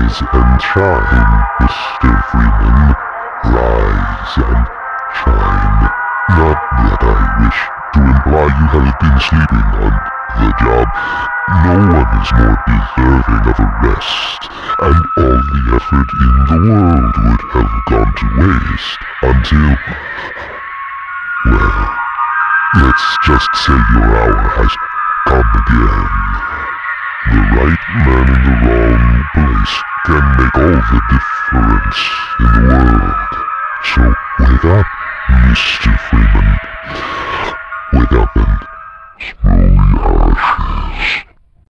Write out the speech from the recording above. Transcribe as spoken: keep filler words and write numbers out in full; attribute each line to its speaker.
Speaker 1: Rise and shine, Mister Freeman. Rise and shine. Not that I wish to imply you have been sleeping on the job. No one is more deserving of a rest, and all the effort in the world would have gone to waste until... well, let's just say your hour has come again. The right man in the wrong place can make all the difference in the world. So wake up, Mister Freeman.